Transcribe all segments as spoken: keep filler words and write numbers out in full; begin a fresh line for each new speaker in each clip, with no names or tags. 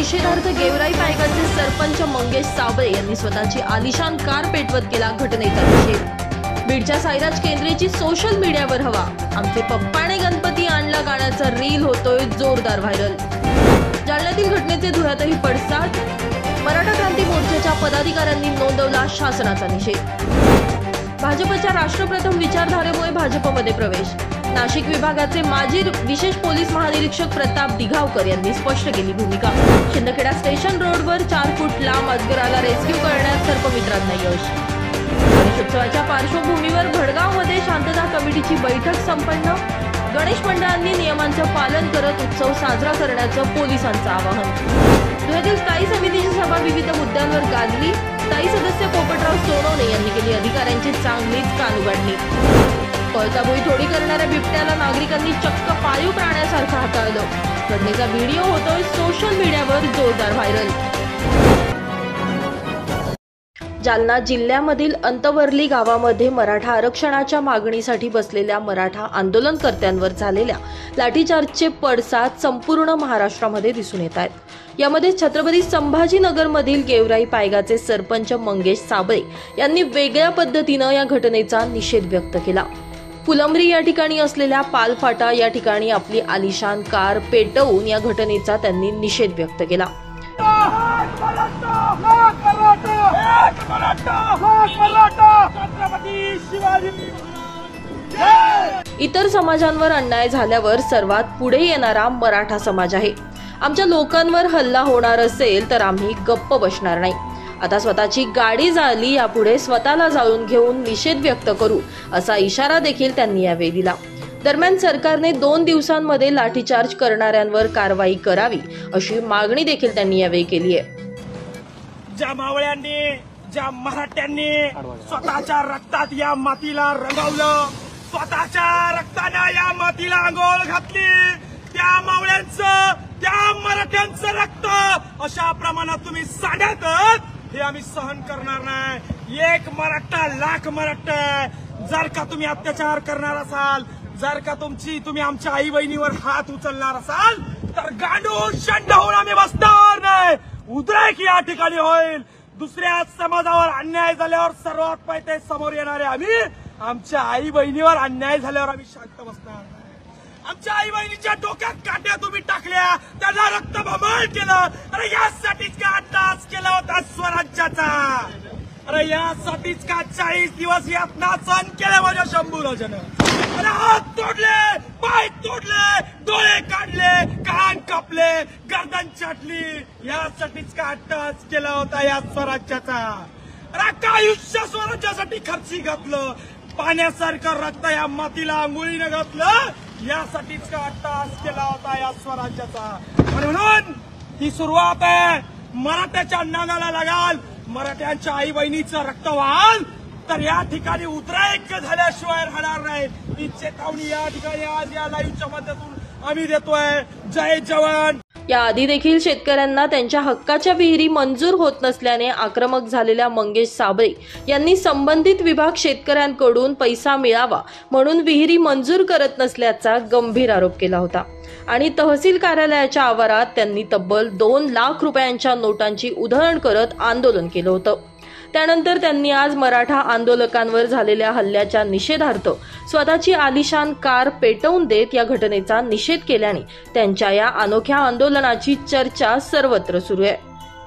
निषेधार्थ गेवराई पायगावचे सरपंच मंगेश साबळे यांनी स्वतःची आलिशान कार पेटवत केला घटनेचा निषेध। बीडच्या साईराज केंद्रेची सोशल मीडियावर हवा। आमचे पप्पाने गणपती आणला गाण्याचा रील होतोय जोरदार व्हायरल। जालन्यातील घटनेचे धुळ्यातही पडसाद। मराठा क्रांती मोर्चाच्या पदाधिकाऱ्यांनी नोंदवला शासनाचा निषेध। भाजपच्या राष्ट्रप्रथम विचारधारेमुळे भाजपमध्ये प्रवेश। नाशिक विभागाचे माजी विशेष पोलीस महानिरीक्षक प्रताप दिघावकर यांनी स्पष्ट केली भूमिका। शिंदखेडा स्टेशन रोडवर चार फूट लांब अजगराला रेस्क्यू करण्यात सर्पमित्रांना यश। गणेशोत्सवाच्या पार्श्वभूमीवर भडगावमध्ये शांतता कमिटीची बैठक संपन्न। गणेश मंडळांनी नियमांचं पालन करत उत्सव साजरा करण्याचं पोलिसांचं आवाहन। धुळ्यातील स्थायी समितीची सभा विविध मुद्द्यांवर गाजली। स्थायी सदस्य पोपटराव सोनवणे यांनी केली अधिकाऱ्यांची चांगलीच कानउघाडणी। पळताभुई थोडी करणाऱ्या बिबट्याला नागरिकांनी चक्क पाळीव प्राण्यासारखं हाताळलं। घटनेचा व्हिडिओ होतोय सोशल मीडियावर जोरदार व्हायरल। जालना जिल्ह्यामधील अंतवर्ली गावामध्ये मराठा आरक्षणाच्या मागणीसाठी बसलेल्या मराठा आंदोलनकर्त्यांवर झालेल्या लाठीचार्जचे पडसाद संपूर्ण महाराष्ट्रामध्ये दिसून येत आहेत। यामध्ये छत्रपती संभाजीनगरमधील गेवराई पायगावचे सरपंच मंगेश साबळे यांनी वेगळ्या पद्धतीनं या घटनेचा निषेध व्यक्त केला। फुलंब्री या ठिकाणी असलेल्या पालफाटा या ठिकाणी आपली आलिशान कार पेटवून या घटनेचा त्यांनी निषेध व्यक्त केला। इतर समाजांवर अन्याय झाल्यावर सर्वात पुढे येणारा मराठा समाज आहे। आमच्या लोकांवर हल्ला होणार असेल तर आम्ही गप्प बसणार नाही। आता स्वतःची गाडी जाळली, यापुढे स्वतःला जाळून घेऊन निषेध व्यक्त करू असा इशारा देखील त्यांनी यावेळी दिला। दरम्यान सरकारने दोन दिवसांमध्ये लाठीचार्ज करणाऱ्यांवर कारवाई करावी अशी मागणी देखील त्यांनी यावेळी केली आहे।
ज्या मावळ्यांनी, ज्या मराठ्यांनी स्वतःच्या रक्तात या मातीला रंगवलं, स्वतःच्या रक्ताने या मातीला अंघोळ घातली, त्या मावळ्यांचं, त्या मराठ्यांचं रक्त अशा प्रमाणात तुम्ही सांडतात हे आम्ही सहन करणार नाही। एक मराठा लाख मराठा। जर का तुम्ही अत्याचार करणार असाल, जर का तुमची तुम्ही आमच्या आई बहिणीवर हात उचलणार असाल तर गांडूळ शंड होऊन आम्ही बसणार नाही। उद्रेक या ठिकाणी होईल। दुसऱ्या समाजावर अन्याय झाल्यावर सर्वात पहिले समोर येणारे आम्ही, आमच्या आई बहिणीवर अन्याय झाल्यावर आम्ही शांत बसणार नाही। आमच्या आई बहिणीच्या डोक्यात काट्या तुम्ही टाकल्या, त्यांना रक्तबंबाळ केलं। अरे यासाठीच का अट्टास केला होता स्वराज्याचा? अरे यासाठीच का चाळीस दिवस यातना सहन केले माझ्या शंभू राजानं? अरे हात तोडले, पाय तोडले, डोळे काढले, कान कापले, गर्दन छाटली, यासाठीच का अट्टास केला होता या स्वराज्याचा? अरे का आयुष्य स्वराज्यासाठी खर्ची घातलं? पाण्यासारखं रक्त या मातीला आंघोळीनं घातलं, यासाठीच का अट्टास केला होता या स्वराज्याचा? आणि म्हणून ही सुरुवात आहे। मराठ्याच्या नांगाला लागाल, मराठ्यांच्या आई बहिणीचं रक्त वाहाल तर या ठिकाणी उद्रेक झाल्याशिवाय राहणार नाही। ही चेतावणी या ठिकाणी आज या लाईव्हच्या माध्यमातून आम्ही देतोय। जय जवान।
याआधी देखील शेतकऱ्यांना त्यांच्या हक्काच्या विहिरी मंजूर होत नसल्याने आक्रमक झालेल्या मंगेश साबळे यांनी संबंधित विभाग शेतकऱ्यांकडून पैसा मिळावा म्हणून विहिरी मंजूर करत नसल्याचा गंभीर आरोप केला होता आणि तहसील कार्यालयाच्या आवारात त्यांनी तब्बल दोन लाख रुपयांच्या नोटांची उधळण करत आंदोलन केलं होतं। त्यानंतर त्यांनी आज मराठा आंदोलकांवर झालेल्या हल्ल्याच्या निषेधार्थ स्वतःची आलिशान कार पेटवून देत या घटनेचा निषेध केल्याने त्यांच्या या अनोख्या आंदोलनाची चर्चा सर्वत्र सुरू आहे।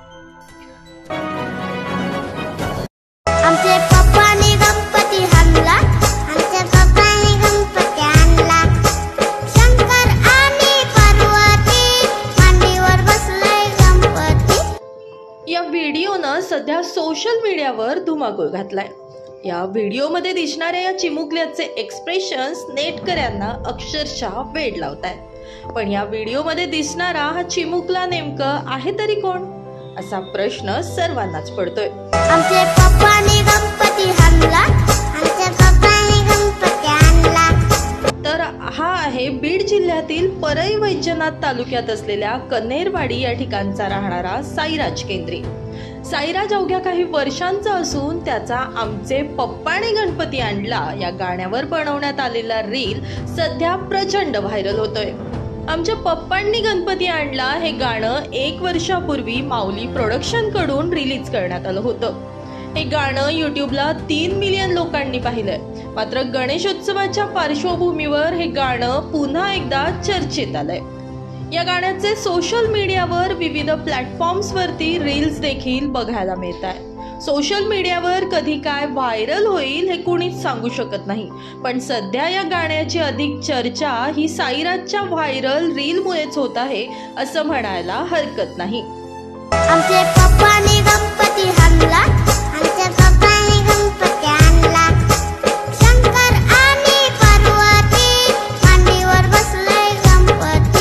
आमचे पप्पाने गणपती आणला, आमच्या पप्पाने गणपती आणला, शंकर आणि पार्वती मांडीवर बसलाय गणपती।
या व्हिडिओनं सध्या सोशल मीडियावर धुमाकूळ घातलाय। या व्हिडिओमध्ये दिसणाऱ्या या चिमुकल्याचे एक्सप्रेशन्स नेटकऱ्यांना अक्षरशः वेड लावतायत। पण या व्हिडिओमध्ये दिसणारा हा चिमुकला नेमकं आहे तरी कोण असा प्रश्न सर्वांनाच पडतोय।
आमचे पप्पाने गणपती आणला, आमच्या पप्पाने गणपती आणला।
तर हा आहे बीड जिल्ह्यातील परई वैजनाथ तालुक्यात असलेल्या कन्हेरवाडी या ठिकाणचा राहणारा साईराज केंद्रे। साईराज अवघ्या काही वर्षांचा असून त्याचा आमचे पप्पाने गणपती आणला या गाण्यावर बनवण्यात आलेला रील सध्या प्रचंड व्हायरल होतोय। आमच्या पप्पांनी गणपती आणला हे गाणं एक वर्षापूर्वी माऊली प्रोडक्शन कडून रिलीज करण्यात आलं होतं. हे गाणं युट्यूबला तीन मिलियन लोकांनी पाहिलंय. मात्र गणेशोत्सवाच्या पार्श्वभूमीवर हे गाणं पुन्हा एकदा चर्चेत आलंय. या गाण्याचे सोशल मीडियावर विविध प्लॅटफॉर्म्सवरती रील्स देखील बघायला मिळत आहे. सोशल मीडियावर कधी काय व्हायरल होईल हे कोणीच सांगू शकत नाही, पण सध्या या गाण्याची अधिक चर्चा ही साईराजच्या व्हायरल रीलमुळेच होत आहे असं म्हणायला हरकत नाही.
आमचे पप्पाने गणपती आणला, आमच्या पप्पाने गणपती आणला. शंकर आणि पार्वती मांडीवर बसलाय गणपती.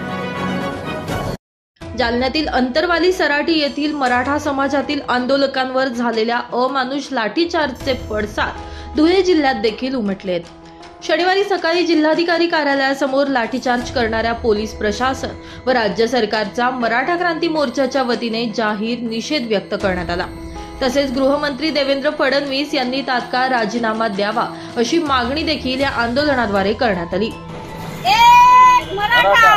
जालन्यातील अंतरवाली सराटी येथील मराठा समाजातील आंदोलकांवर झालेल्या अमानुष लाठीचार्जचे पडसाद धुळे जिल्ह्यात देखील उमटले आहेत. शनिवारी सकाळी जिल्हाधिकारी कार्यालयासमोर लाठीचार्ज करणाऱ्या पोलीस प्रशासन व राज्य सरकारचा मराठा क्रांती मोर्चाच्या वतीने जाहीर निषेध व्यक्त करण्यात आला. तसेच गृहमंत्री देवेंद्र फडणवीस यांनी तात्काळ राजीनामा द्यावा अशी मागणी देखील या आंदोलनाद्वारे करण्यात आली.
एक मराठा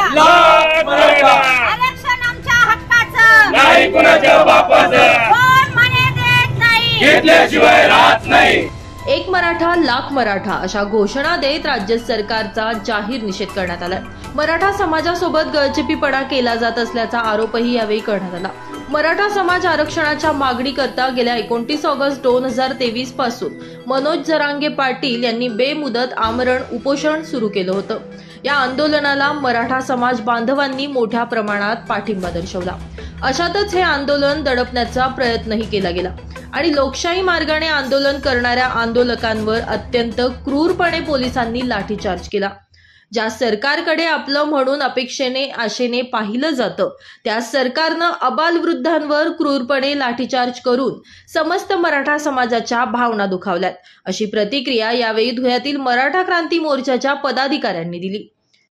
आरक्षण आमच्या हक्काचं
नाही कुणाच्या बापाचं
कोण म्हणे देत नाही
घेतल्याशिवाय राहत नाही.
एक मराठा लाख मराठा अशा घोषणा देत राज्य सरकारचा जाहीर निषेध करण्यात आला. मराठा समाजासोबत गळचेपीपणा केला जात असल्याचा आरोपही यावेळी करण्यात आला. मराठा समाज आरक्षणाच्या मागणीकरता गेल्या एकोणतीस ऑगस्ट दोन हजार तेवीस पासून मनोज जरांगे पाटील यांनी बेमुदत आमरण उपोषण सुरू केलं होतं. या आंदोलनाला मराठा समाज बांधवांनी मोठ्या प्रमाणात पाठिंबा दर्शवला. अशातच हे आंदोलन दडपण्याचा प्रयत्नही केला गेला आणि लोकशाही मार्गाने आंदोलन करणाऱ्या आंदोलकांवर अत्यंत क्रूरपणे पोलिसांनी लाठीचार्ज केला. ज्या सरकारकडे आपलं म्हणून अपेक्षेने आशेने पाहिलं जातं त्या सरकारनं अबालवृद्धांवर क्रूरपणे लाठीचार्ज करून समस्त मराठा समाजाच्या भावना दुखावल्यात अशी प्रतिक्रिया यावेळी धुळ्यातील मराठा क्रांती मोर्चाच्या पदाधिकाऱ्यांनी दिली.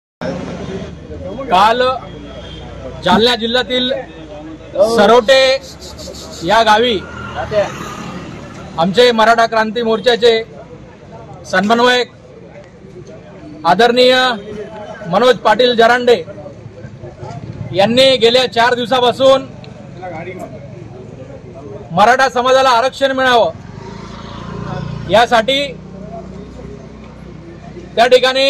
काल जालना जिल्ह्यातील सरोटे या गावी आमचे मराठा क्रांती मोर्चाचे समन्वयक आदरणीय मनोज पाटील जरांडे यांनी गेल्या चार दिवसापासून मराठा समाजाला आरक्षण मिळावं यासाठी त्या ठिकाणी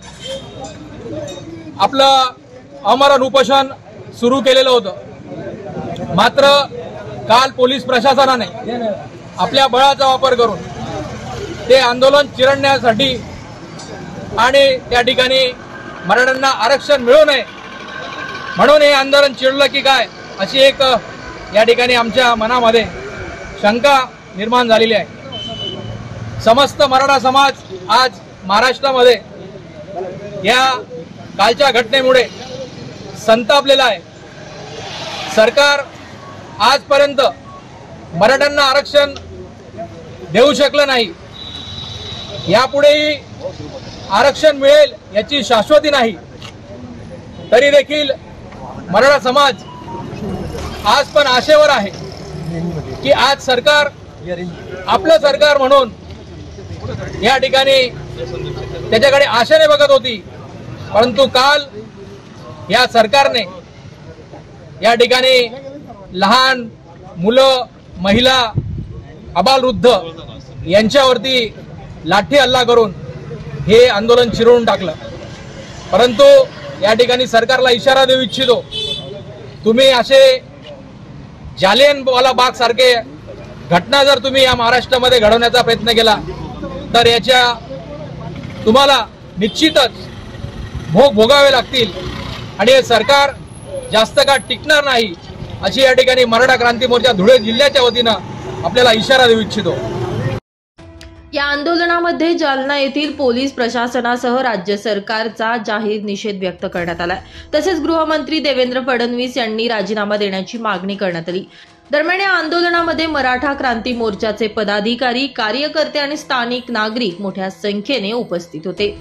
आपलं आमरण उपोषण सुरू केलेलं होतं. मात्र काल पोलीस प्रशासनाने आपल्या बळाचा वापर करून ते आंदोलन चिरडण्यासाठी आणि त्या ठिकाणी मराठ्यांना आरक्षण मिळू नये म्हणून हे आंदोलन चिरडलं की काय अशी एक या ठिकाणी आमच्या मनामध्ये शंका निर्माण झालेली आहे. समस्त मराठा समाज आज महाराष्ट्रामध्ये या कालच्या घटनेमुळे संतापलेला आहे. सरकार आजपर्यंत मराठ्यांना आरक्षण देऊ शकलं नाही. यापुढेही आरक्षण मिळेल याची शाश्वती नाही. तरी देखील मराठा समाज आज पण आशेवर आहे की आज सरकार आपलं सरकार म्हणून या ठिकाणी त्याच्याकडे आशेने बघत होती. परंतु काल या सरकारने या ठिकाणी लहान मुलं, महिला, अबालवृद्ध यांच्यावरती लाठी हल्ला करून हे आंदोलन चिरडून टाकलं. परंतु या ठिकाणी सरकारला इशारा देऊ इच्छितो, तुम्ही असे जालियनवाला बाग सारखे घटना जर तुम्ही या महाराष्ट्रामध्ये घडवण्याचा प्रयत्न केला तर याच्या तुम्हाला निश्चितच भोग भोगावे लागतील आणि हे सरकार जास्त काळ टिकणार नाही अशी या ठिकाणी मराठा क्रांती मोर्चा धुळे जिल्ह्याच्या वतीनं आपल्याला इशारा देऊ इच्छितो.
या आंदोलनामध्ये जालना येथील पोलीस प्रशासनासह राज्य सरकारचा जाहीर निषेध व्यक्त करण्यात आला. तसेच गृहमंत्री देवेंद्र फडणवीस यांनी राजीनामा देण्याची मागणी करण्यात आली. दरम्यान या आंदोलनामध्ये मराठा क्रांती मोर्चाचे पदाधिकारी, कार्यकर्ते आणि स्थानिक नागरिक मोठ्या संख्येने उपस्थित होते.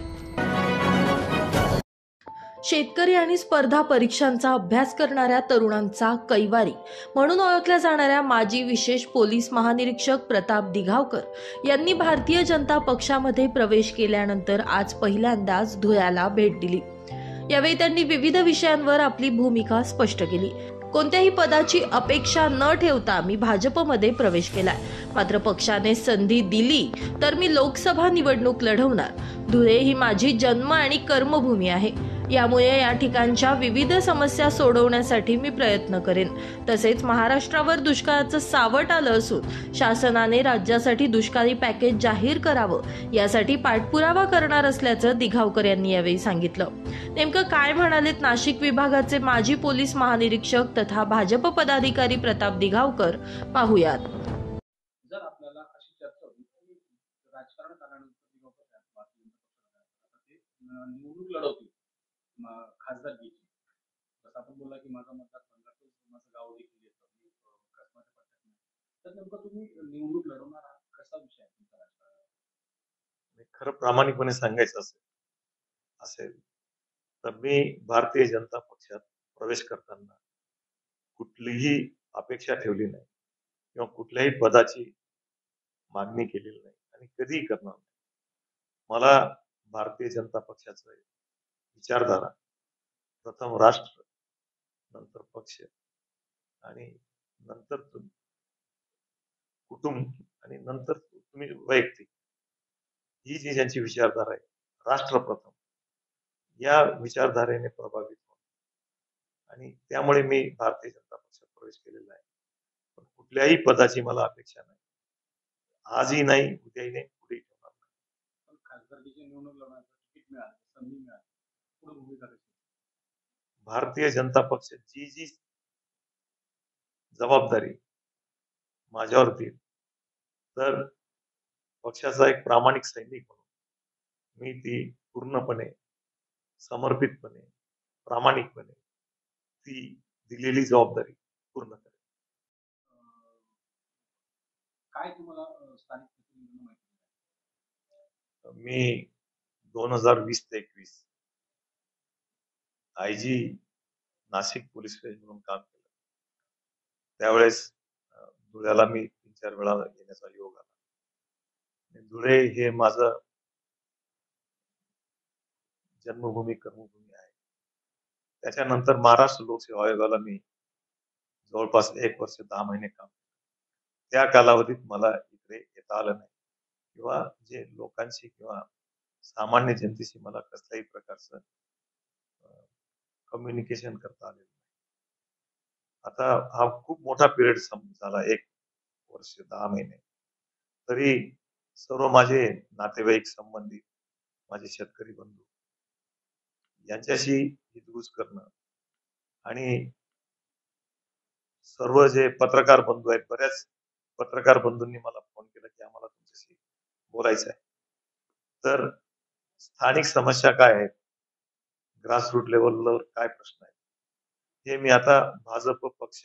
शेतकरी आणि स्पर्धा परीक्षांचा अभ्यास करणाऱ्या तरुणांचा कैवारी म्हणून ओळखल्या जाणाऱ्या माजी विशेष पोलीस महानिरीक्षक प्रताप दिघावकर यांनी भारतीय जनता पक्षामध्ये प्रवेश केल्यानंतर आज पहिल्यांदाच धुळ्याला भेट दिली. यावेळी त्यांनी विविध विषयांवर आपली भूमिका स्पष्ट केली. कोणत्याही पदाची अपेक्षा न ठेवता मी भाजपमध्ये प्रवेश केलाय. मात्र पक्षाने संधी दिली तर मी लोकसभा निवडणूक लढवणार. धुळे ही माझी जन्म आणि कर्मभूमी आहे. यामुळे या ठिकाणच्या विविध समस्या सोडवण्यासाठी मी प्रयत्न करेन. तसेच महाराष्ट्रावर दुष्काळाचं सावट आलं असून शासनाने राज्यासाठी दुष्काळी पॅकेज जाहीर करावं यासाठी पाठपुरावा करणार असल्याचं दिघावकर यांनी यावेळी सांगितलं. नेमकं काय म्हणालेत नाशिक विभागाचे माजी पोलीस महानिरीक्षक तथा भाजप पदाधिकारी प्रताप दिघावकर, पाहुयात.
जर आपल्याला अशी चर्चा होती की राजकारण काढल्यानंतर निवडणूक लढवतील खासदारकीची, जसं आपण बोलला की माझा मतदारसंघात माझं गाव देखील येतं कसमाच्या पट्ट्यात, तर नेमकं तुम्ही निवडणूक लढवणार आहात, कसा विषय आहे तुमचा राजकारणात?
खरं प्रामाणिकपणे सांगायचं असेल असेल तर मी भारतीय जनता पक्षात प्रवेश करताना कुठलीही अपेक्षा ठेवली नाही किंवा कुठल्याही पदाची मागणी केलेली नाही आणि कधीही करणार नाही. मला भारतीय जनता पक्षाचं विचारधारा, प्रथम राष्ट्र, नंतर पक्ष आणि नंतर कुटुंब आणि नंतर तुम्ही वैयक्तिक, ही जी ज्यांची विचारधारा आहे, राष्ट्र प्रथम, या विचारधारेने प्रभावित होऊन आणि त्यामुळे मी भारतीय जनता पक्षात प्रवेश केलेला आहे. पण कुठल्याही पदाची मला अपेक्षा नाही, आजही नाही, उद्याही नाही, पुढेही ठेवणार नाही.
पण खासदारकीची निवडणूक लढवण्याचं तिकीट मिळालं, संधी मिळाली, पुढे भूमिका कशी?
भारतीय जनता पक्ष जी जी जबाबदारी माझ्यावर देईल तर पक्षाचा एक प्रामाणिक सैनिक म्हणून मी ती पूर्णपणे, समर्पितपणे, प्रामाणिकपणे ती दिलेली जबाबदारी पूर्ण करेल.
काय तुम्हाला स्थानिक प्रतिनिधींना माहिती?
मी दोन हजार वीस ते एकवीस I G Nashik police station म्हणून काम केलं. त्यावेळेस धुळ्याला मी तीन चार वेळा येण्याचा योग आला. धुळे हे माझं जन्मभूमी, कर्मभूमी आहे. त्याच्यानंतर महाराष्ट्र लोकसेवा आयोगाला मी जवळपास एक वर्ष दहा महिने काम केलं. त्या कालावधीत मला इकडे येता आलं नाही किंवा जे लोकांशी किंवा सामान्य जनतेशी मला कसल्याही प्रकारचं कम्युनिकेशन करता आलेलं नाही. आता हा खूप मोठा पिरियड झाला, एक वर्ष दहा महिने, तरी सर्व माझे नातेवाईक, संबंधित, माझे शेतकरी बंधू यांच्याशी हितगुज करणं आणि सर्व जे पत्रकार बंधू आहेत, बऱ्याच पत्रकार बंधूंनी मला फोन केला की आम्हाला तुमच्याशी बोलायचं आहे. तर स्थानिक समस्या काय आहेत, ग्रासरूट लेवलवर काय प्रश्न आहेत, हे मी आता भाजप पक्ष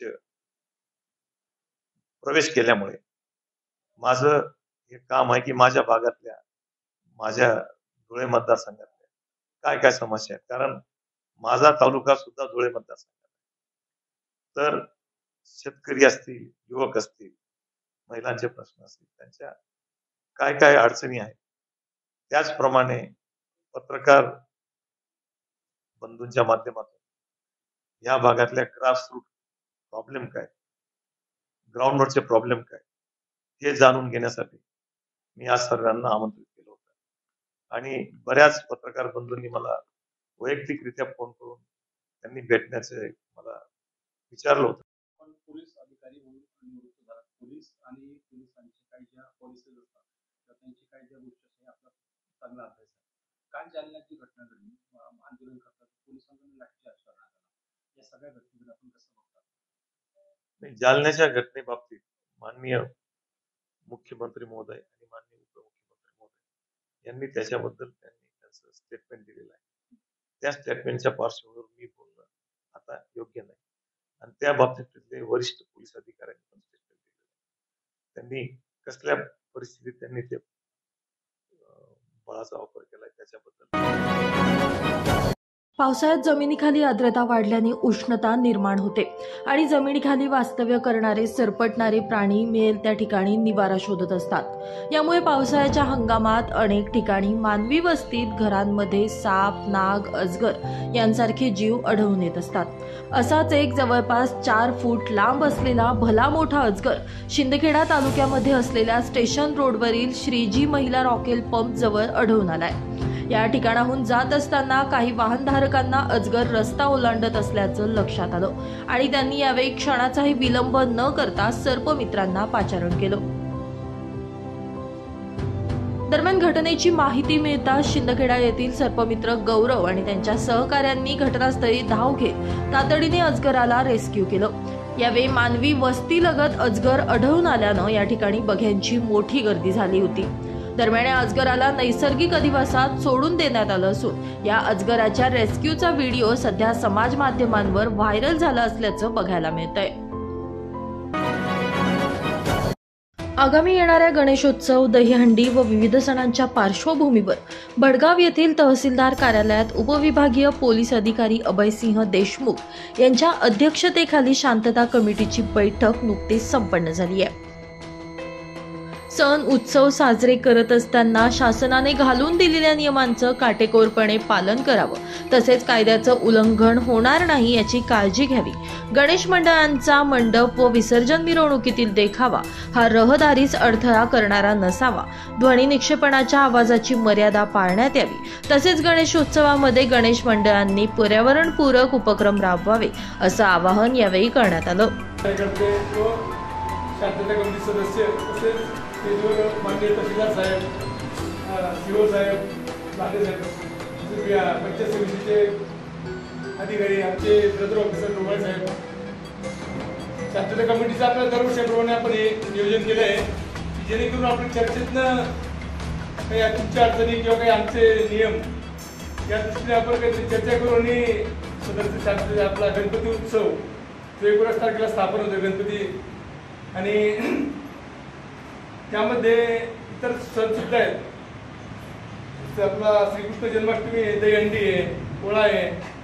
प्रवेश केल्यामुळे माझं हे काम आहे की माझ्या भागातल्या, माझ्या धुळे मतदारसंघातल्या काय काय समस्या आहेत, कारण माझा तालुका सुद्धा धुळे मतदारसंघात आहे. तर शेतकरी असतील, युवक असतील, महिलांचे प्रश्न असतील, त्यांच्या काय काय अडचणी आहेत, त्याचप्रमाणे पत्रकार बंधूंच्या माध्यमातून या भागातल्या ग्रासरूट प्रॉब्लेम काय, ग्राउंडवरचे प्रॉब्लेम काय, हे जाणून घेण्यासाठी मी आज सर्वांना आमंत्रित केलं होतं. आणि बऱ्याच पत्रकार बंधूंनी मला वैयक्तिकरित्या फोन करून त्यांनी भेटण्याचे मला विचारलं होतं.
पण पोलीस अधिकारी म्हणून निवृत्त झाला, पोलीस आणि पोलिसांचे काही ज्या पॉलिसीज असतात तर त्यांची काही ज्या गोष्टी असतात आपला चांगला अभ्यास आहे. काल जालन्याची घटना घडली, आंदोलन करतात, पोलिसांना लाठीचार्ज करण्यात आला, या सगळ्या घटनेकडे आपण कसं बघतात?
जालन्याच्या घटनेबाबतीत माननीय मुख्यमंत्री महोदय आणि माननीय उपमुख्यमंत्री महोदय यांनी त्याच्याबद्दल त्यांनी त्यांचं स्टेटमेंट दिलेलं आहे. त्या स्टेटमेंटच्या पार्श्वभूमीवर मी बोलणं आता योग्य नाही आणि त्या बाबतीत तिथले वरिष्ठ पोलीस अधिकाऱ्यांनी पण स्टेटमेंट दिलेलं आहे. त्यांनी कसल्या परिस्थितीत त्यांनी ते बळाचा वापर केलाय त्याच्याबद्दल
पावसाळ्यात जमिनीखाली आर्द्रता वाढल्याने उष्णता निर्माण होते आणि जमिनीखाली वास्तव्य करणारे सरपटणारे प्राणी मिळेल त्या ठिकाणी निवारा शोधत असतात। यामुळे पावसाळ्याच्या हंगामात अनेक ठिकाणी मानवी वस्तीत घरांमध्ये साप, नाग, अजगर यांसारखे जीव आढळून येत असतात। असाच एक जवळपास चार फूट लांब असलेला भला मोठा अजगर शिंदखेडा तालुक्यामध्ये असलेल्या स्टेशन रोडवरील श्रीजी महिला रॉकेल पंप जवळ आढळून आलाय। या ठिकाणाहून जात असताना काही वाहनधारकांना अजगर रस्ता ओलांडत असल्याचं लक्षात आलं आणि त्यांनी यावेळी क्षणाचाही विलंब न करता सर्पमित्रांना पाचारण केलं। दरम्यान घटनेची माहिती मिळताच शिंदखेडा येथील सर्पमित्र गौरव आणि त्यांच्या सहकाऱ्यांनी घटनास्थळी धाव घेत तातडीने अजगराला रेस्क्यू केलं। यावेळी मानवी वस्तीलगत अजगर आढळून आल्यानं या ठिकाणी बघ्यांची मोठी गर्दी झाली होती। दरम्यान या अजगराला नैसर्गिक अधिवासात सोडून देण्यात आलं असून या अजगराच्या रेस्क्यूचा व्हिडिओ सध्या समाज माध्यमांवर व्हायरल झाला असल्याचं बघायला मिळतंय। आगामी येणाऱ्या गणेशोत्सव, दहीहंडी व विविध सणांच्या पार्श्वभूमीवर भडगाव येथील तहसीलदार कार्यालयात उपविभागीय पोलीस अधिकारी अभयसिंह देशमुख यांच्या अध्यक्षतेखाली शांतता कमिटीची बैठक नुकतीच संपन्न झाली आहे। सण उत्सव साजरे करत असताना शासनाने घालून दिलेल्या नियमांचं काटेकोरपणे पालन करावं, तसेच कायद्याचं उल्लंघन होणार नाही याची काळजी घ्यावी। गणेश मंडळांचा मंडप व विसर्जन मिरवणुकीतील देखावा हा रहदारीस अडथळा करणारा नसावा। ध्वनी निक्षेपणाच्या आवाजाची मर्यादा पाळण्यात यावी। तसेच गणेशोत्सवामध्ये गणेश मंडळांनी पर्यावरणपूरक उपक्रम राबवावे असं आवाहन यावेळी करण्यात आलं।
शांतता कमिटी सदस्य तसेच स्टेजवर माननीय तहसीलदार साहेब, सीओ साहेब, लांडे साहेब, पंचायत समितीचे अधिकारी, आमचे ब्रदर ऑफिसर डोंगरे साहेब, शांतता कमिटीचं आपल्या दरवर्षाप्रमाणे आपण हे नियोजन केलं आहे की जेणेकरून आपण चर्चेतनं काही तुमच्या अडचणी किंवा काही आमचे नियम या दृष्टीने आपण काही चर्चा करू आणि सदस्य शांतते आपला गणपती उत्सव जो एकोणीस तारखेला स्थापन होतो गणपती आणि त्यामध्ये इतर सण सुद्धा आहेत। आपला श्रीकृष्ण जन्माष्टमी आहे, दहीहंडी आहे, पोळा आहे।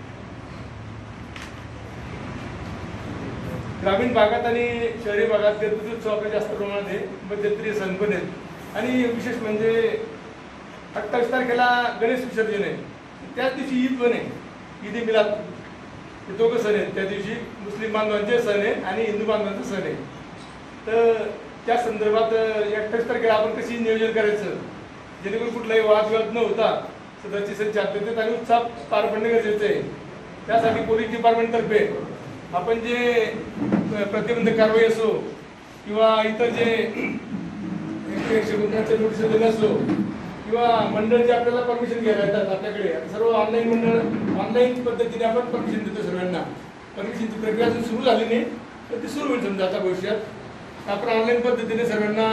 ग्रामीण भागात आणि शहरी भागात गणपती उत्सव आपल्या जास्त प्रमाणात आहे, मध्यंतरी सण पण आहेत आणि विशेष म्हणजे अठ्ठावीस तारखेला गणेश विसर्जन आहे, त्याच दिवशी ईद पण आहे, ईद ए मिलाद, हे दोघं सण आहेत। त्या दिवशी मुस्लिम बांधवांचे सण आहे आणि हिंदू बांधवांचा सण आहे। तर त्या संदर्भात अठ्ठावीस तारखेला आपण कशी नियोजन करायचं जेणेकरून कुठलाही वादविवाद न होता सदस्य सण शांततेत आणि उत्साह पार पडणे गरजेचं आहे। त्यासाठी पोलीस डिपार्टमेंटतर्फे आपण जे प्रतिबंधक कारवाई असो किंवा इतर जे एकशे गुन्ह्याचे नोटीस देणे असो किंवा मंडळ जे आपल्याला परमिशन घ्यायला येतात आपल्याकडे, सर्व ऑनलाईन मंडळ ऑनलाईन पद्धतीने आपण परमिशन देतो सर्वांना। परमिशनची प्रक्रिया अजून सुरू झाली नाही तर ती सुरू होईल समजा आता भविष्यात। आपण ऑनलाईन पद्धतीने सर्वांना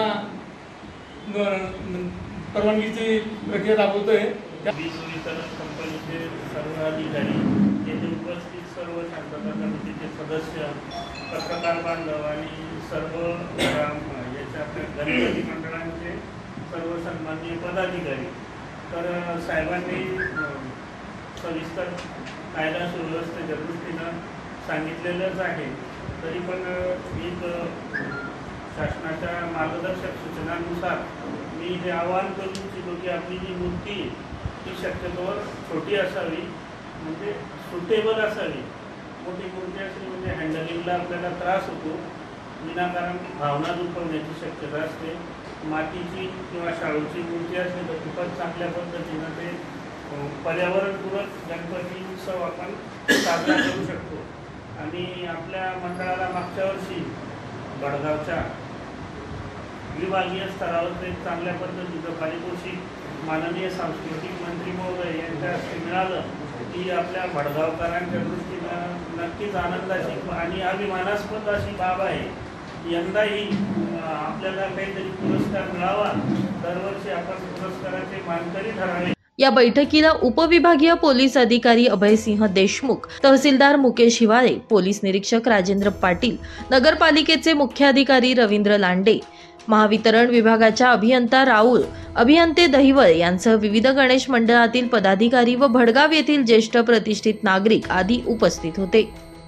परवानगीची प्रक्रिया राबवतोय।
वीज वितरण कंपनीचे सर्व अधिकारी, येथे उपस्थित सर्व शांतता समितीचे सदस्य, पत्रकार बांधव आणि सर्व याच्या आपल्या गणपती मंडळांचे सर्व सन्माननीय पदाधिकारी, तर साहेबांनी सविस्तर कायदा सुव्यवस्थेच्या दृष्टीनं सांगितलेलंच आहे। तरी पण एक शासनाच्या मार्गदर्शक सूचनांनुसार मी हे आवाहन करू इच्छितो की आपली जी मूर्ती ही शक्यतोवर छोटी असावी, म्हणजे सुटेबल असावी। मोठी मूर्ती असली म्हणजे हँडलिंगला आपल्याला त्रास होतो, विनाकारण भावना दुखवण्याची शक्यता असते। मातीची किंवा शाळूची मूर्ती असली तर खूपच चांगल्या पद्धतीनं ते पर्यावरणपूरक गणपती उत्सव आपण साजरा करू शकतो। आणि आपल्या मंडळाला मागच्या वर्षी भडगावच्या विभागीय स्तरावर एक चांगल्या पद्धतीचं पारितोषिक माननीय सांस्कृतिक मंत्री महोदय यांच्या हस्ते मिळालं, ही आपल्या भडगावकरांच्या दृष्टीनं नक्कीच आनंदाची आणि अभिमानास्पद अशी बाब आहे। यंदाही आपल्याला काहीतरी पुरस्कार मिळावा, दरवर्षी आपण पुरस्काराचे मानकरी ठरावे।
या बैठकीला उपविभागीय पोलीस अधिकारी अभयसिंह देशमुख, तहसीलदार मुकेश हिवाळे, पोलीस निरीक्षक राजेंद्र पाटील, नगरपालिकेचे मुख्याधिकारी रवींद्र लांडे, महावितरण विभागाच्या अभियंता राऊळ, अभियंते दहिवळ यांसह विविध गणेश मंडळातील पदाधिकारी व भडगाव येथील ज्येष्ठ प्रतिष्ठित नागरिक आदी उपस्थित होते.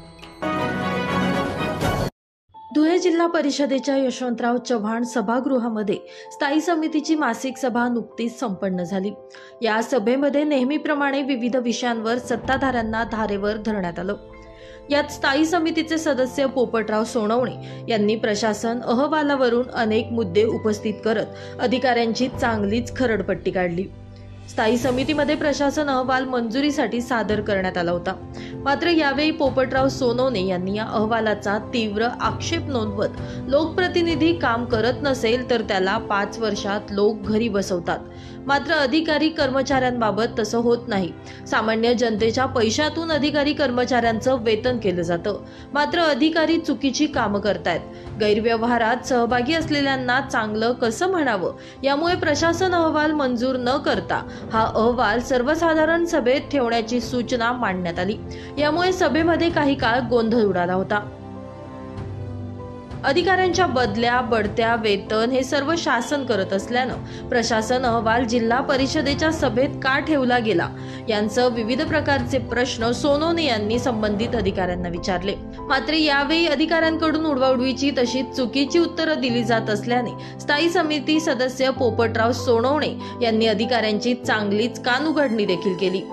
धुळे जिल्हा परिषदेच्या यशवंतराव चव्हाण सभागृहामध्ये स्थायी समितीची मासिक सभा नुकतीच संपन्न झाली. या सभेमध्ये नेहमीप्रमाणे विविध विषयांवर सत्ताधाऱ्यांना धारेवर धरण्यात आलं. यात स्थायी समितीचे सदस्य पोपटराव सोनवणे यांनी प्रशासन अहवालावरून अनेक मुद्दे उपस्थित करत अधिकाऱ्यांची चांगलीच खरडपट्टी काढली. स्थायी समितीमध्ये प्रशासन अहवाल मंजुरीसाठी सादर करण्यात आला होता. मात्र यावेळी पोपटराव सोनवणे यांनी या अहवालाचा तीव्र आक्षेप नोंदवत लोकप्रतिनिधी काम करत नसेल तर त्याला पाच वर्षात लोक घरी बसवतात. मात्र अधिकारी कर्मचाऱ्यांबाबत तसं होत नाही. सामान्य जनतेच्या पैशातून अधिकारी कर्मचाऱ्यांचं वेतन केलं जातं. मात्र अधिकारी चुकीची कामं करतायत. गैरव्यवहारात सहभागी असलेल्यांना चांगलं कसं म्हणावं, यामुळे प्रशासन अहवाल मंजूर न करता हा अहवाल सर्वसाधारण सभेत ठेवण्याची सूचना मांडण्यात आली. यामुळे सभेमध्ये काही काळ गोंधळ उडाला होता. अधिकाऱ्यांच्या बदल्या, बढत्या, वेतन हे सर्व शासन करत असल्यानं प्रशासन अहवाल जिल्हा परिषदेच्या सभेत का ठेवला गेला यांचं विविध प्रकारचे प्रश्न सोनवणे यांनी संबंधित अधिकाऱ्यांना विचारले. मात्र यावेळी अधिकाऱ्यांकडून उडवाउडवीची तशीच चुकीची उत्तरं दिली जात असल्याने स्थायी समिती सदस्य पोपटराव सोनवणे यांनी अधिकाऱ्यांची चांगलीच कानउघडणी देखील केली.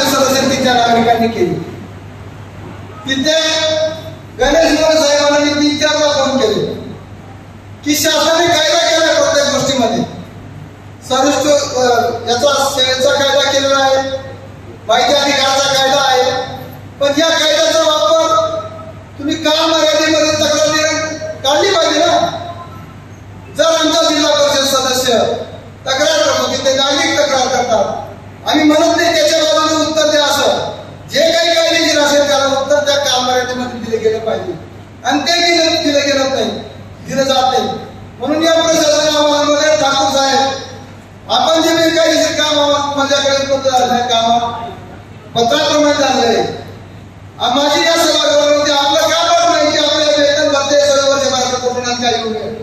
गणेश साहेबांनी तीन चारदा फोन केले की शासनाने कायदा केला प्रत्येक गोष्टीमध्ये. सर्वोच्च याचा सेवेचा कायदा केलेला आहे, माहिती अधिकाराचा कायदा आहे, पण या कायद्याचा वापर तुम्ही काम मर्यादेमध्ये तक्रार काढली पाहिजे ना. जर आमचा जिल्हा परिषद सदस्य तक्रार करतो की ते नागरिक तक्रार करतात आणि म्हणत नाही त्याच्या बाजूने उत्तर द्या, असं जे काही कायदेशीर असेल त्याला उत्तर त्या काम मर्यादेमध्ये दिले गेलं पाहिजे आणि ते दिलं दिलं गेलं नाही, दिलं जात नाही. म्हणून या प्रशासन अहवालामध्ये ठाकूर साहेब आपण जे काही काम माझ्याकडे काम पत्राप्रमाणे झालंय, माझी या सभागृहामध्ये आपलं काय पडत नाही की आपल्या वेतन भरते सर्व वर्षभराचं कोरोनात काही होऊ नये.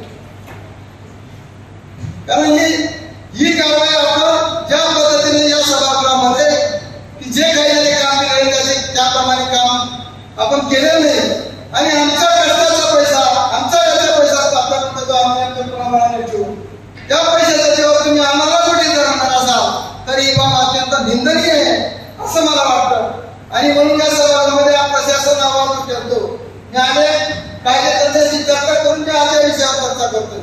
कारण ही ही कारवाई आपण ज्या पद्धतीने या सभागृहामध्ये की जे काही काम मिळेल त्याचे त्याप्रमाणे काम आपण केलेलं नाही आणि आमच्या कष्टाचा पैसा, आमचा याचा पैसा आपल्याकडे जो आम्ही प्रमाणाने ठेवू, त्या पैशाचा जेव्हा तुम्ही आम्हाला कुठे धरणार असाल तर ही बाब अत्यंत निंदनीय आहे असं मला वाटतं. आणि म्हणून या सभागृहामध्ये प्रशासन अहवाल ठेवतो. मी अनेक कायदेतज्ञांशी चर्चा करून मी आज या विषयावर चर्चा करतोय.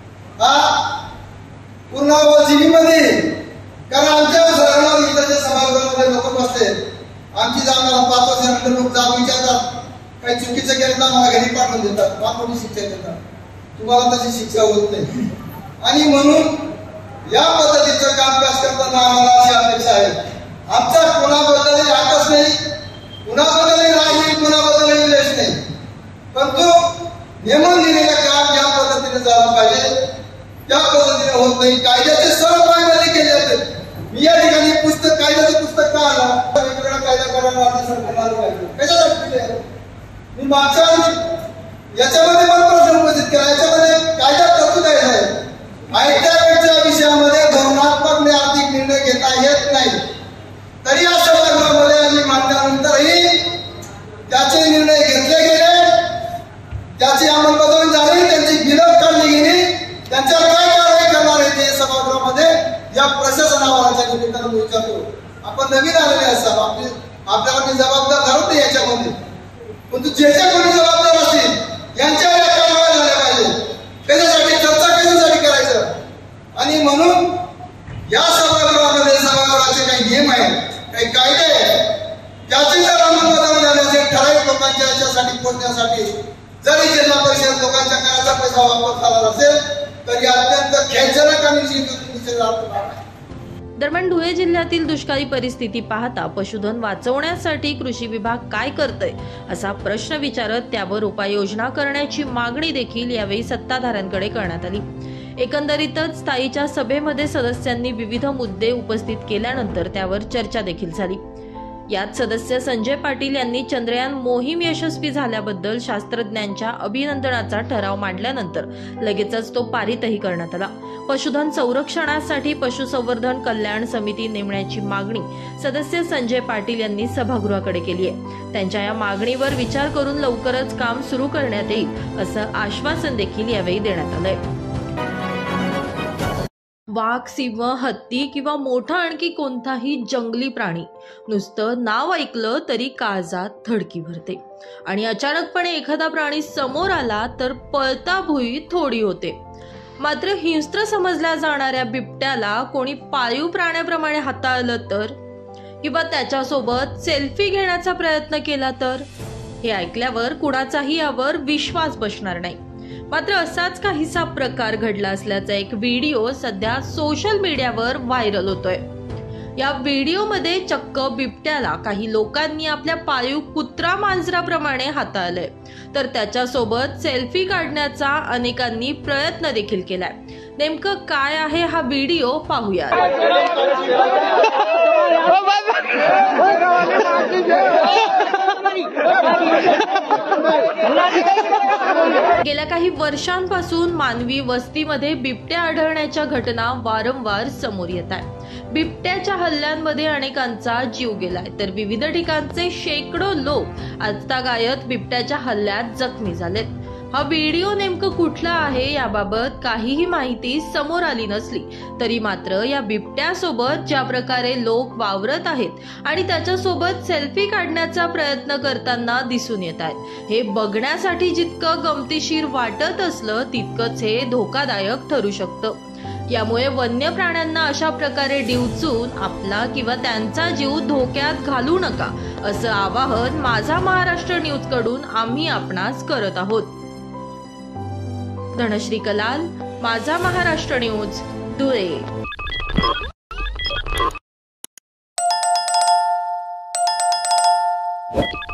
हा पूर्ण जीवीमध्ये, कारण आमच्या सगळ्यांना इथं सभागृहामध्ये लोक बसते, आमची जागा पाच वर्षानंतर लोक जाब विचारतात, काही चुकीचं केलं तर आम्हाला घरी पाठवून देतात, फार मोठी शिक्षा देतात. तुम्हाला तशी शिक्षा होत नाही. आणि म्हणून या पद्धतीचं कामकाज करताना आम्हाला अशी अपेक्षा आहे. आमचा कोणाबद्दलही आकस नाही, कुणाबद्दलही राग नाही, कुणाबद्दलही द्वेष नाही, परंतु नेमून दिलेलं काम ज्या पद्धतीने झालं पाहिजे त्या पद्धतीने होत नाही. कायद्याचे सर्व पायमल्ली केले जाते. मी या ठिकाणी पुस्तक कायद्याचं पुस्तक का आला, वेगवेगळा कायदा करायला पाहिजे कशासाठी मी मागच्या याच्यामध्ये पण प्रश्न उपस्थित केला. याच्यामध्ये कायदा तरतूद आहे. आयत्या विषयामध्ये धोरणात्मक आर्थिक निर्णय घेता येत नाही, तरी या सभागृहामध्ये आम्ही मांडल्यानंतरही त्याचे निर्णय घेतले गेले, त्याची अंमलबजावणी झाली, त्यांची गिरफ्त काढली गेली. त्यांच्यावर काय कारवाई करणार आहे ते सभागृहामध्ये या प्रशासन अहवालाच्या निमित्तानं विचारतो. आपण नवीन आलेले असतात, आपली आपल्याला मी जबाबदार धरत नाही याच्यामध्ये, पण तू जे जे कोणी जबाबदार असतील यांच्यावर कारवाई झाल्या पाहिजे. त्याच्यासाठी चर्चा कशासाठी करायचं. आणि म्हणून या सभागृहामध्ये सभागृहाचे काही नियम आहेत, काही कायदे आहेत, त्याची जर अंमलबजावणी झाली असेल ठराविक लोकांच्या याच्यासाठी पोहोचण्यासाठी, जरी जिल्हा परिषद लोकांच्या कराचा पैसा वापर झाला असेल तरी अत्यंत खेदजनक आणि निषेधार्थ आहे.
दरम्यान धुळे जिल्ह्यातील दुष्काळी परिस्थिती पाहता पशुधन वाचवण्यासाठी कृषी विभाग काय करतोय असा प्रश्न विचारत त्यावर उपाययोजना करण्याची मागणी देखील यावेळी सत्ताधाऱ्यांकडे करण्यात आली. एकंदरीतच स्थायीच्या सभेमध्ये सदस्यांनी विविध मुद्दे उपस्थित केल्यानंतर त्यावर चर्चा देखील झाली. यात सदस्य संजय पाटील यांनी चंद्रयान मोहीम यशस्वी झाल्याबद्दल शास्त्रज्ञांच्या अभिनंदनाचा ठराव मांडल्यानंतर लगेचच तो पारितही करण्यात आला। पशुधन संरक्षणासाठी पशुसंवर्धन कल्याण समिती नेमण्याची मागणी सदस्य संजय पाटील यांनी सभागृहाकडे केली आहे। त्यांच्या या मागणीवर विचार करून लवकरच काम सुरू करण्यात येईल असं आश्वासन देखील यावेळी देण्यात आलंय। वाघ, सिंह, हत्ती किंवा मोठा आणखी कोणताही जंगली प्राणी नुसतं नाव ऐकलं तरी काळजात धडकी भरते आणि अचानकपणे एखादा प्राणी समोर आला तर पळता भुई थोडी होते। मात्र हिंस्त्र समजल्या जाणाऱ्या बिबट्याला कोणी पाळीव प्राण्याप्रमाणे हाताळलं तर किंवा त्याच्यासोबत सेल्फी घेण्याचा प्रयत्न केला तर हे ऐकल्यावर कुणाचाही यावर विश्वास बसणार नाही। मात्र असाच काहीसा प्रकार घडला असल्याचा एक व्हिडिओ सध्या सोशल मीडियावर व्हायरल होतोय। या व्हिडिओमध्ये चक्क बिबट्याला काही लोकांनी आपल्या पाळीव कुत्रा मांजराप्रमाणे हाताळलंय तर त्याच्यासोबत सेल्फी काढण्याचा अनेकांनी प्रयत्न देखील केलाय। नेमकं काय आहे हा व्हिडिओ पाहूया। गेल्या काही वर्षांपासून मानवी वस्तीमध्ये बिबट्या आढळण्याच्या घटना वारंवार समोर येत आहेत। बिबट्याच्या हल्ल्यांमध्ये अनेकांचा जीव गेलाय तर विविध ठिकाणचे शेकडो लोक आजतागायत बिबट्याच्या हल्ल्यात जखमी झालेत। हा व्हिडिओ नेमकं कुठला आहे याबाबत काहीही माहिती समोर आली नसली तरी मात्र या बिबट्यासोबत ज्या प्रकारे लोक वावरत आहेत आणि त्याच्यासोबत सेल्फी काढण्याचा प्रयत्न करताना दिसून येत आहेत, हे बघण्यासाठी जितकं गमतीशीर वाटत असलं तितकंच हे धोकादायक ठरू शकतं। यामुळे वन्य प्राण्यांना अशा प्रकारे डिवचून आपला किंवा त्यांचा जीव धोक्यात घालू नका असं आवाहन माझा महाराष्ट्र न्यूज कडून आम्ही आपणास करत आहोत। धनश्री कलाल, माझा महाराष्ट्र न्यूज, धुळे।